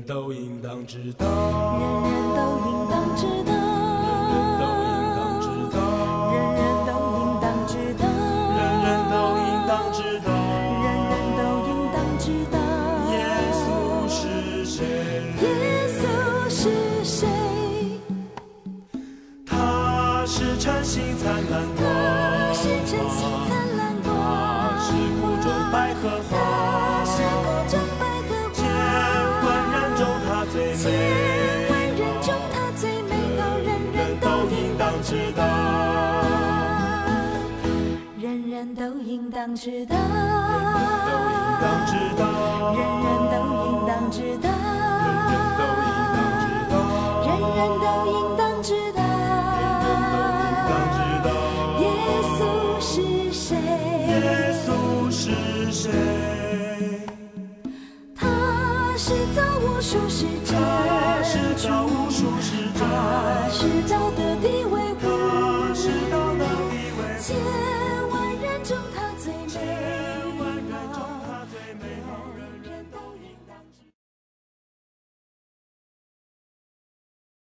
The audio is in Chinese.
都应当知道， 人人都应当知道， 人人都应当知道， 人人都应当知道， 人人都应当知道， 人人都应当知道， 耶稣是谁？ 耶稣是谁？ 他是晨星灿烂光， 他是晨星灿烂光， 他是谷中百合花， 他是谷中百合花， 千万人中他最美， 千万人中他最美好，人人都应当知道，人人都应当知道，人人都应当知道，人人都应当知道，耶稣是谁？ 耶稣是谁？ 他是造物主，是真主， 他是造物主，是真他是造